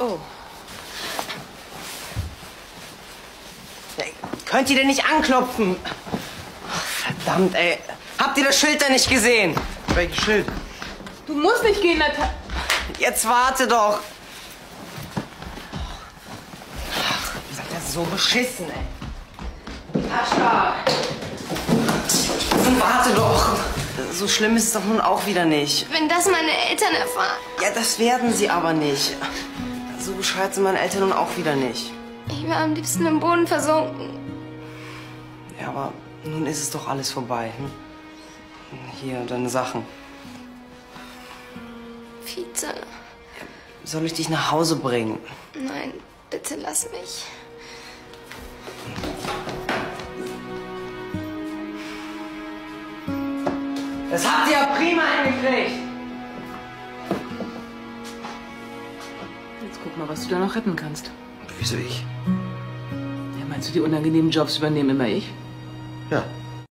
Oh. Ey, könnt ihr denn nicht anklopfen? Ach, verdammt, ey. Habt ihr das Schild denn nicht gesehen? Welches Schild? Du musst nicht gehen, Natascha. Jetzt warte doch. Ach, das ist so beschissen, ey. Natascha! Warte doch. So schlimm ist es doch nun auch wieder nicht. Wenn das meine Eltern erfahren. Ja, das werden sie aber nicht. So bescheuert sind meine Eltern nun auch wieder nicht. Ich wäre am liebsten im Boden versunken. Ja, aber nun ist es doch alles vorbei. Hm? Hier, deine Sachen. Vize. Soll ich dich nach Hause bringen? Nein, bitte lass mich. Das habt ihr ja prima hingekriegt. Jetzt guck mal, was du da noch retten kannst. Wieso ich? Ja, meinst du, die unangenehmen Jobs übernehmen immer ich? Ja.